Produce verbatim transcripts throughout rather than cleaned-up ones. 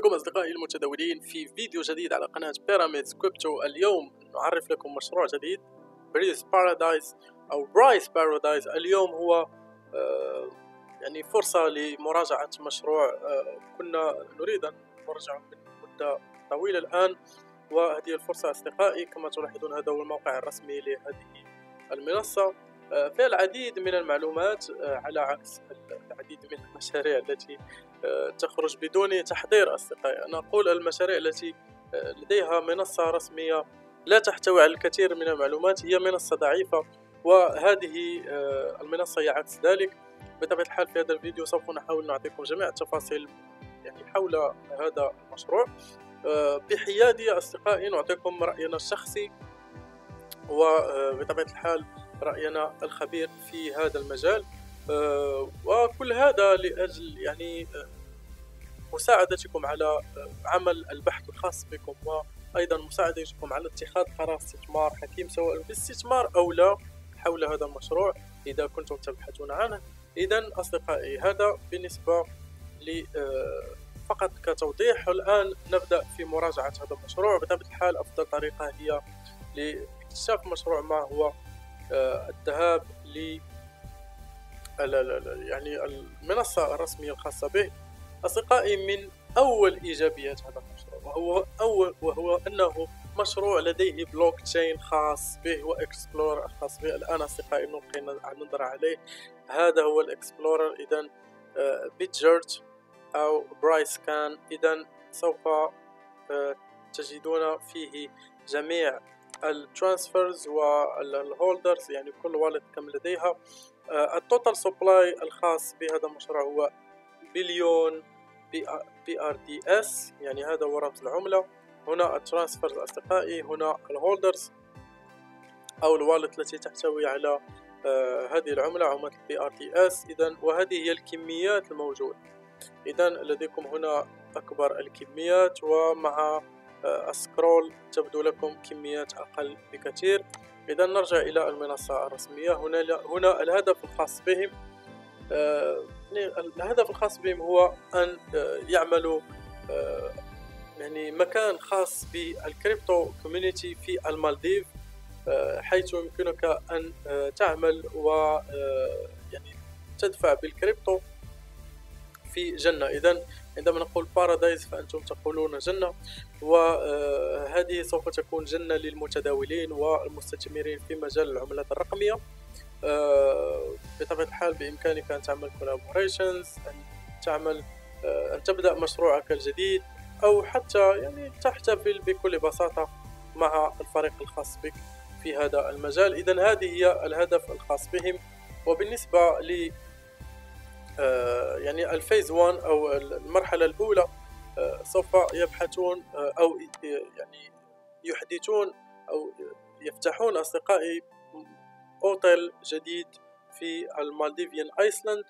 بكم أصدقائي المتداولين في فيديو جديد على قناة بيراميدز كريبتو. اليوم نعرف لكم مشروع جديد بريس بارادايس أو برايس بارادايس. اليوم هو آه يعني فرصة لمراجعة مشروع آه كنا نريد أن نرجعه من مدة طويلة الآن، وهذه الفرصة أصدقائي. كما تلاحظون هذا هو الموقع الرسمي لهذه المنصة، فيها العديد من المعلومات على عكس العديد من المشاريع التي تخرج بدون تحضير أصدقائي. أنا أقول المشاريع التي لديها منصة رسمية لا تحتوي على الكثير من المعلومات هي منصة ضعيفة، وهذه المنصة هي عكس ذلك. بطبيعة الحال في هذا الفيديو سوف نحاول نعطيكم جميع التفاصيل يعني حول هذا المشروع بحيادية أصدقائي، نعطيكم رأينا الشخصي وبطبيعة الحال رأينا الخبير في هذا المجال، وكل هذا لأجل يعني مساعدتكم على عمل البحث الخاص بكم، وأيضا مساعدتكم على اتخاذ قرار استثمار حكيم سواء باستثمار أو لا حول هذا المشروع إذا كنتم تبحثون عنه. إذن أصدقائي هذا بالنسبة لي فقط كتوضيح. الآن نبدأ في مراجعة هذا المشروع. بطبيعة الحال أفضل طريقة هي لاكتشاف مشروع ما هو الذهاب ل يعني المنصة الرسمية الخاصة به أصدقائي. من أول إيجابيات هذا المشروع وهو أول وهو أنه مشروع لديه بلوك تشين خاص به وإكسبلورر خاص به. الآن أصدقائي نلقي النظر عليه، هذا هو الإكسبلورر. إذن بيتجرت أو برايس كان، إذن سوف تجدون فيه جميع الترانسفيرز والهولدرز، يعني كل والد كم لديها. التوتال سبلاي الخاص بهذا المشروع هو بليون بي ار دي اس، يعني هذا هو رمز العملة. هنا الترانسفيرز أصدقائي، هنا الهولدرز أو الوالد التي تحتوي على آه هذه العملة، عملة بي ار دي اس. إذن وهذه هي الكميات الموجودة. إذن لديكم هنا أكبر الكميات، ومع السكرول تبدو لكم كميات أقل بكثير. إذا نرجع إلى المنصة الرسمية. هنا هنا الهدف الخاص بهم، آه الهدف الخاص بهم هو أن آه يعملوا آه يعني مكان خاص بالكريبتو كوميونيتي في المالديف، آه حيث يمكنك أن آه تعمل و آه يعني تدفع بالكريبتو في جنة. إذن عندما نقول بارادايس فأنتم تقولون جنة، وهذه سوف تكون جنة للمتداولين والمستثمرين في مجال العملات الرقمية. بطبيعة الحال بإمكانك أن تعمل كولابوريشنز، أن تعمل أن تبدأ مشروعك الجديد، أو حتى يعني تحتفل بكل بساطة مع الفريق الخاص بك في هذا المجال. إذن هذه هي الهدف الخاص بهم. وبالنسبة ل آه يعني الفيز واحد أو المرحلة الأولى، آه سوف يبحثون آه أو يعني يحدثون أو يفتحون أصدقائي أوتيل جديد في المالديفيان آيسلاند،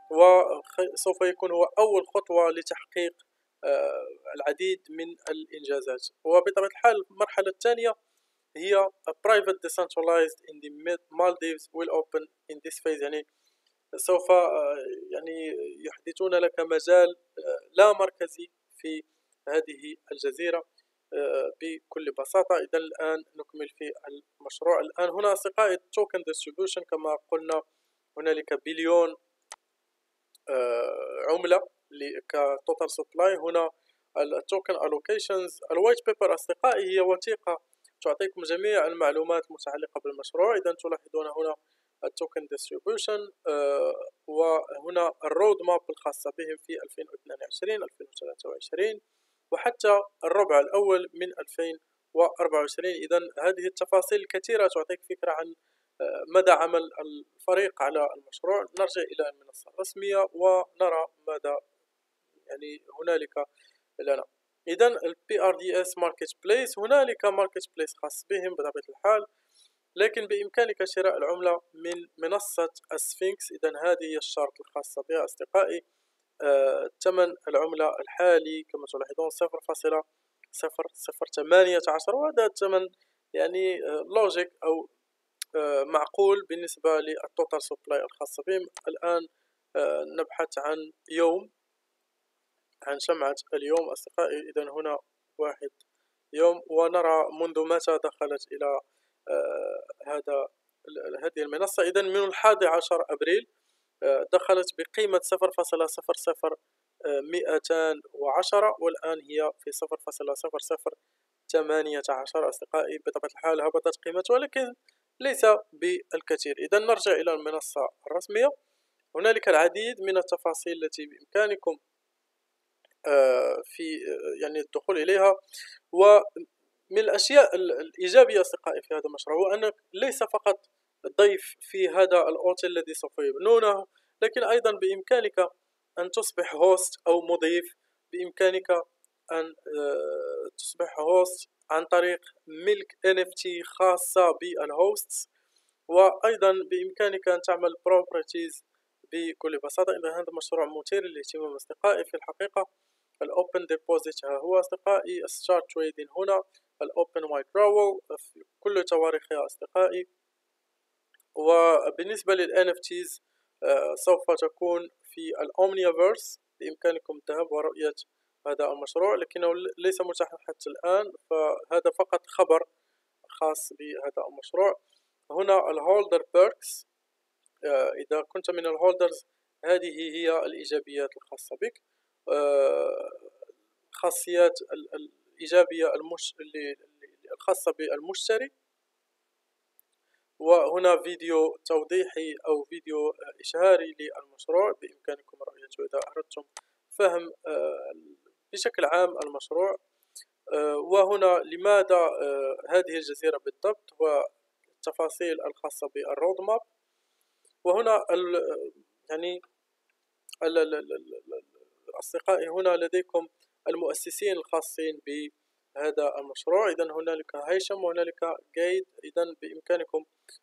وسوف يكون هو أول خطوة لتحقيق آه العديد من الإنجازات. وبطبيعة الحال المرحلة الثانية هي private decentralized in the Maldives will open in this phase، يعني سوف يعني يحدثون لك مجال لا مركزي في هذه الجزيرة بكل بساطة. إذا الآن نكمل في المشروع. الآن هنا أصدقائي توكن ديستريبيوشن، كما قلنا هنالك بليون عملة كتوتال سبلاي. هنا التوكن الوكيشنز. الوايت بيبر أصدقائي هي وثيقة تعطيكم جميع المعلومات المتعلقة بالمشروع. إذا تلاحظون هنا التوكن ديستريبيوشن، آه وهنا الرود ماب الخاصة بهم في ألفين واثنين وعشرين ألفين وثلاثة وعشرين وحتى الربع الأول من ألفين وأربعة وعشرين. إذا هذه التفاصيل الكثيرة تعطيك فكرة عن آه مدى عمل الفريق على المشروع. نرجع إلى المنصة الرسمية ونرى ماذا يعني هنالك لنا. إذا البي ار دي اس ماركت بليس، هنالك ماركت بليس خاص بهم بطبيعة الحال، لكن بإمكانك شراء العملة من منصة السفنكس. إذن هذه هي الشرط الخاصة بها أصدقائي. آه، ثمن العملة الحالي كما تلاحظون صفر فاصلة صفر صفر ثمانية عشر، وهذا الثمن يعني آه، لوجيك أو آه، معقول بالنسبة للتوتال سبلاي الخاصة بهم. الآن آه، نبحث عن يوم عن شمعة اليوم أصدقائي. إذا هنا واحد يوم، ونرى منذ متى دخلت إلى آه هذا هذه المنصة. إذا من الحادي عشر أبريل آه دخلت بقيمة صفر فاصلة صفر صفر مئتان وعشرة، والآن هي في صفر فاصلة صفر صفر ثمانية عشر أصدقائي. بطبيعة الحال هبطت قيمتها ولكن ليس بالكثير. إذا نرجع إلى المنصة الرسمية. هنالك العديد من التفاصيل التي بإمكانكم في يعني الدخول إليها. ومن الأشياء الإيجابية أصدقائي في هذا المشروع هو أنك ليس فقط ضيف في هذا الأوتيل الذي سوف يبنونه، لكن أيضا بإمكانك أن تصبح هوست أو مضيف. بإمكانك أن تصبح هوست عن طريق ملك إن إف تي خاصة بالهوست، وأيضا بإمكانك أن تعمل بروبرتيز بكل بساطة. إذا هذا مشروع مثير للاهتمام أصدقائي في الحقيقة. الأوبن ديبوزيت ها هو أصدقائي، الستارت تريدين هنا، الأوبن وايدرول في كل تواريخها أصدقائي. وبالنسبة لل إن إف تيز سوف تكون في الأومنيافيرس، بإمكانكم الذهاب ورؤية هذا المشروع، لكنه ليس متاحا حتى الآن، فهذا فقط خبر خاص بهذا المشروع. هنا الهولدر بيركس، إذا كنت من الهولدرز هذه هي الإيجابيات الخاصة بك. الخاصيات الإيجابية المش... الخاصة بالمشتري. وهنا فيديو توضيحي أو فيديو إشهاري للمشروع، بإمكانكم رؤيته إذا أردتم فهم بشكل عام المشروع. وهنا لماذا هذه الجزيرة بالضبط، والتفاصيل الخاصة بالرود ماب. وهنا ال يعني ال ال ال ال أصدقائي هنا لديكم المؤسسين الخاصين بهذا المشروع. إذا هنالك هيثم وهنالك جيد. إذا بإمكانكم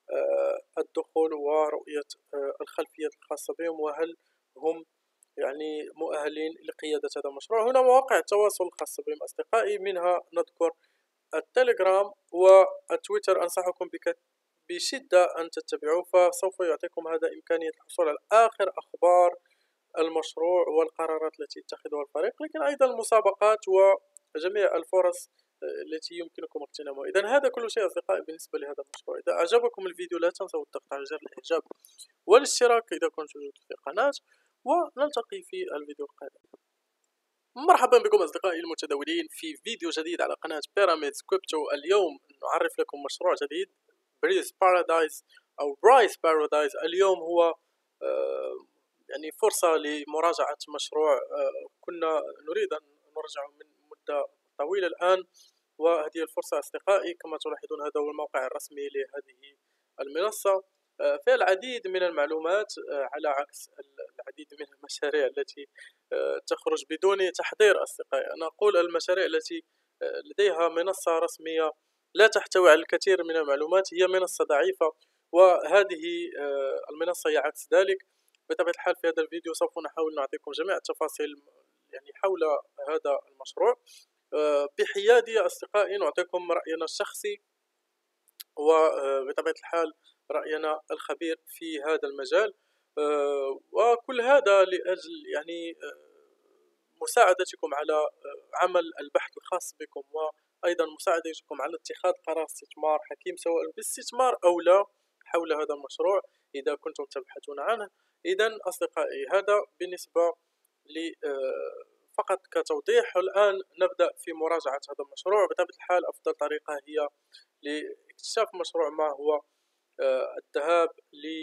الدخول ورؤية الخلفيات الخاصة بهم، وهل هم يعني مؤهلين لقيادة هذا المشروع. هنا مواقع التواصل الخاصة بهم أصدقائي، منها نذكر التليجرام والتويتر. أنصحكم بك بشدة أن تتبعوه، فسوف يعطيكم هذا إمكانية الحصول على آخر أخبار المشروع والقرارات التي يتخذها الفريق، لكن أيضا المسابقات وجميع الفرص التي يمكنكم اغتنامها. إذا هذا كل شيء أصدقائي بالنسبة لهذا المشروع. إذا أعجبكم الفيديو لا تنسوا الضغط على زر الإعجاب والاشتراك إذا كنتم جدد في القناة، ونلتقي في الفيديو القادم. مرحبا بكم أصدقائي المتداولين في فيديو جديد على قناة بيراميدز كريبتو. اليوم نعرف لكم مشروع جديد، بريس بارادايس أو برايس بارادايس. اليوم هو آه يعني فرصة لمراجعة مشروع آه كنا نريد أن نرجعه من مدة طويلة الآن، وهذه الفرصة أصدقائي. كما تلاحظون هذا هو الموقع الرسمي لهذه المنصة. آه فيها العديد من المعلومات آه على عكس العديد من المشاريع التي آه تخرج بدون تحضير أصدقائي. أنا أقول المشاريع التي آه لديها منصة رسمية لا تحتوي على الكثير من المعلومات هي منصة ضعيفة، وهذه آه المنصة هي عكس ذلك. بطبيعة الحال في هذا الفيديو سوف نحاول نعطيكم جميع التفاصيل يعني حول هذا المشروع بحيادية أصدقائي. نعطيكم رأينا الشخصي وبطبيعة الحال رأينا الخبير في هذا المجال، وكل هذا لأجل يعني مساعدتكم على عمل البحث الخاص بكم، وأيضا مساعدتكم على اتخاذ قرار استثمار حكيم سواء بالاستثمار أو لا حول هذا المشروع إذا كنتم تبحثون عنه. إذا أصدقائي هذا بالنسبة لي فقط كتوضيح. الآن نبدأ في مراجعة هذا المشروع. بطبيعة الحال أفضل طريقة هي لاكتشاف مشروع ما هو الذهاب ل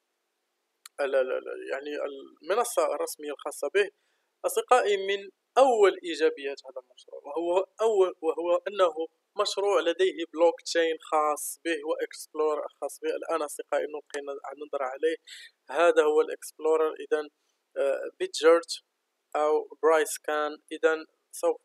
يعني المنصة الرسمية الخاصة به أصدقائي. من أول إيجابيات هذا المشروع وهو أول وهو أنه مشروع لديه بلوك تشين خاص به وإكسبلورر خاص به. الآن أصدقائي نلقي نظرة عليه. هذا هو الإكسبلورر. إذا بيتجرت أو برايس كان. إذا سوف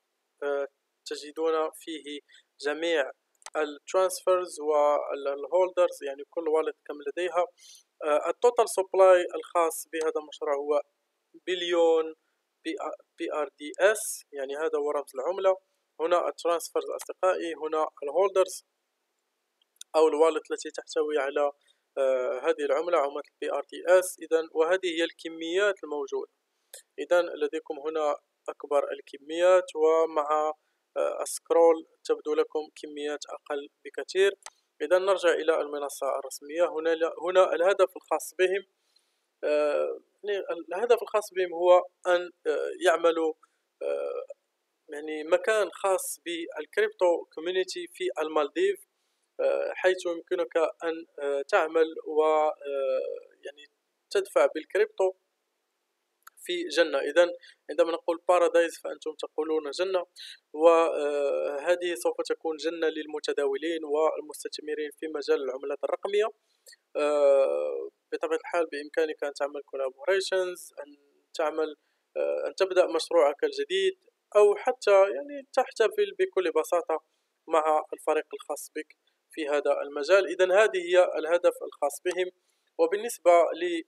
تجدون فيه جميع الترانسفيرز والهولدرز، يعني كل والد كم لديها. التوتال سبلاي الخاص بهذا المشروع هو بليون بي ار دي اس، يعني هذا هو رمز العملة. هنا الترانسفيرز أصدقائي، هنا الهولدرز أو الوالد التي تحتوي على آه هذه العملة، عملة البي ار دي اس. إذا وهذه هي الكميات الموجودة. إذا لديكم هنا أكبر الكميات، ومع السكرول تبدو لكم كميات أقل بكثير. إذا نرجع إلى المنصة الرسمية. هنا هنا الهدف الخاص بهم، يعني الهدف الخاص بهم هو أن يعملوا يعني مكان خاص بالكريبتو كوميونيتي في المالديف، حيث يمكنك أن تعمل و يعني تدفع بالكريبتو في جنة. إذا عندما نقول بارادايس فأنتم تقولون جنة، وهذه سوف تكون جنة للمتداولين والمستثمرين في مجال العملات الرقمية. بطبيعة الحال بإمكانك أن تعمل collaborations، أن تعمل أن تبدأ مشروعك الجديد، أو حتى يعني تحتفل بكل بساطة مع الفريق الخاص بك في هذا المجال. إذا هذه هي الهدف الخاص بهم. وبالنسبة ل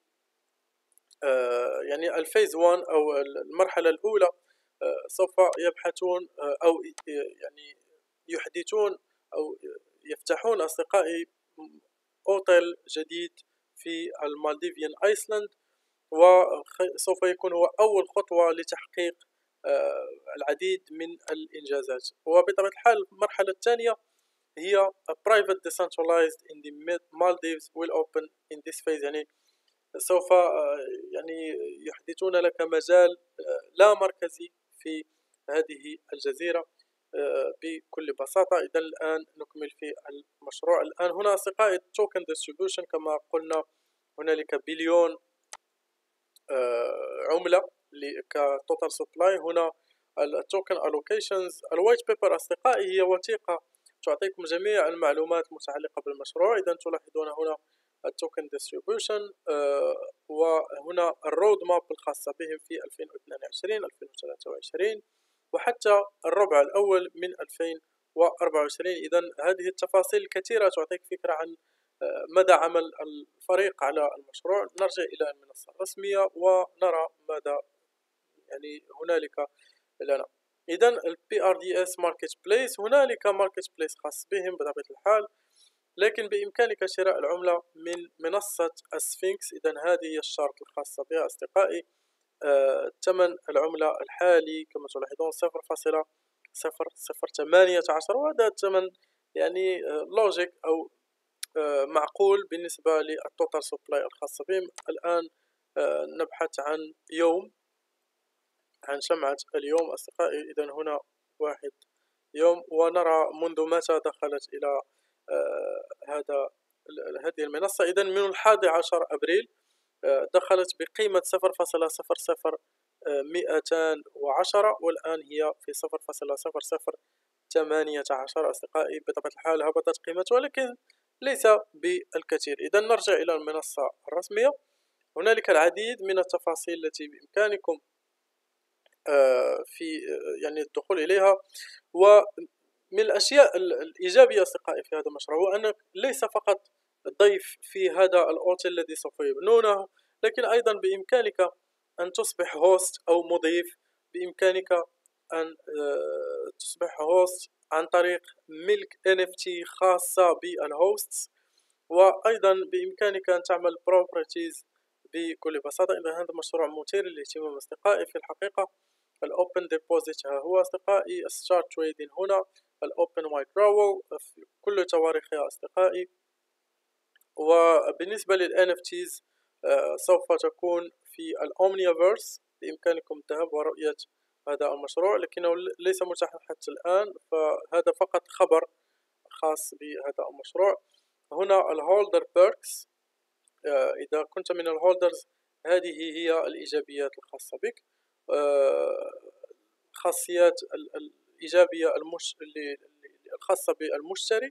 يعني الفيز واحد أو المرحلة الأولى، سوف يبحثون أو يعني يحدثون أو يفتحون أصدقائي أوتيل جديد في المالديفيان أيسلاند، وسوف يكون هو أول خطوة لتحقيق العديد من الإنجازات. وبطبيعة الحال المرحلة الثانية هي private decentralized in the Maldives will open in this phase، يعني سوف يعني يحدثون لك مجال لا مركزي في هذه الجزيرة بكل بساطة. إذا الآن نكمل في المشروع. الآن هنا أصدقائي token distribution كما قلنا، هنالك بليون عملة كتوتال سبلاي. هنا التوكن allocations. الوايت بيبر أصدقائي هي وثيقة تعطيكم جميع المعلومات المتعلقة بالمشروع. إذا تلاحظون هنا التوكن ديستريبيوشن، وهنا الرود ماب الخاصة بهم في ألفين واثنين وعشرين ألفين وثلاثة وعشرين وحتى الربع الأول من ألفين وأربعة وعشرين. إذا هذه التفاصيل الكثيرة تعطيك فكرة عن مدى عمل الفريق على المشروع. نرجع إلى المنصة الرسمية ونرى ماذا يعني هنالك لنا. إذا ال بي آر دي إس Marketplace، هنالك Marketplace خاص بهم بطبيعة الحال، لكن بإمكانك شراء العملة من منصة السفنكس. إذا هذه هي الشرط الخاصة بها أصدقائي. آه، ثمن العملة الحالي كما تلاحظون صفر فاصلة صفر صفر ثمانية عشر، وهذا الثمن يعني لوجيك آه أو آه معقول بالنسبة للتوتال سبلاي الخاصة بهم. الآن آه نبحث عن يوم، عن شمعة اليوم أصدقائي. إذا هنا واحد يوم، ونرى منذ متى دخلت إلى آه هذا هذه المنصة. إذا من الحادي عشر أبريل آه دخلت بقيمة صفر فاصلة صفر صفر مئتان وعشرة، والآن هي في صفر فاصلة صفر صفر ثمانية عشر أصدقائي. بطبيعة الحال هبطت قيمتها ولكن ليس بالكثير. إذا نرجع إلى المنصة الرسمية. هنالك العديد من التفاصيل التي بإمكانكم في يعني الدخول إليها. ومن الأشياء الإيجابية أصدقائي في هذا المشروع هو أنك ليس فقط ضيف في هذا الأوتيل الذي سوف يبنونه، لكن أيضا بإمكانك أن تصبح هوست أو مضيف. بإمكانك أن تصبح هوست عن طريق ملك إن إف تي خاصة بالهوست، وأيضا بإمكانك أن تعمل بروبرتيز بكل بساطة. إذا هذا مشروع مثير للاهتمام أصدقائي في الحقيقة. الأوبن ديبوزيت ها هو أصدقائي، الستارت تريدين هنا، الأوبن وايدرول في كل تواريخها أصدقائي. وبالنسبة لل إن إف تيز آه سوف تكون في الأومنيافيرس. بإمكانكم الذهاب ورؤية هذا المشروع، لكنه ليس متاحا حتى الآن، فهذا فقط خبر خاص بهذا المشروع. هنا الهولدر بيركس، آه إذا كنت من الهولدرز هذه هي الإيجابيات الخاصة بك. الخاصيات آه الإيجابية المش... الخاصة بالمشتري.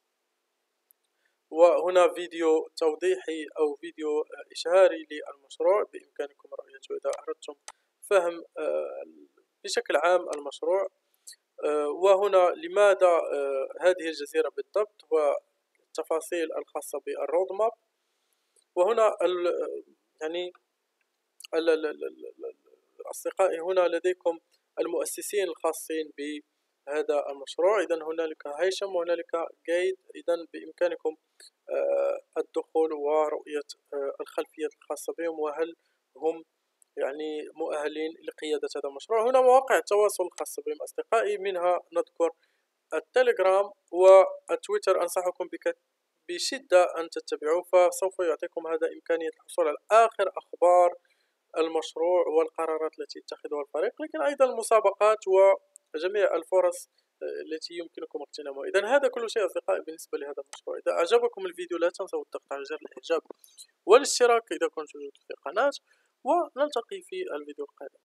وهنا فيديو توضيحي أو فيديو إشهاري للمشروع بإمكانكم رؤيته إذا أردتم فهم بشكل عام المشروع. وهنا لماذا هذه الجزيرة بالضبط والتفاصيل الخاصة بالرود ماب. وهنا يعني أصدقائي هنا لديكم المؤسسين الخاصين بهذا المشروع. إذا هنالك هيثم وهنالك جيد. إذا بإمكانكم الدخول ورؤية الخلفيات الخاصة بهم، وهل هم يعني مؤهلين لقيادة هذا المشروع. هنا مواقع التواصل الخاصة بهم أصدقائي، منها نذكر التليجرام والتويتر. أنصحكم بك بشدة أن تتبعوه، فسوف يعطيكم هذا إمكانية الحصول على آخر أخبار المشروع والقرارات التي يتخذها الفريق، لكن أيضا المسابقات وجميع الفرص التي يمكنكم اغتنامها. إذا هذا كل شيء أصدقائي بالنسبة لهذا المشروع. إذا أعجبكم الفيديو لا تنسوا الضغط على زر الإعجاب والاشتراك إذا كنتم جدد في القناة، ونلتقي في الفيديو القادم.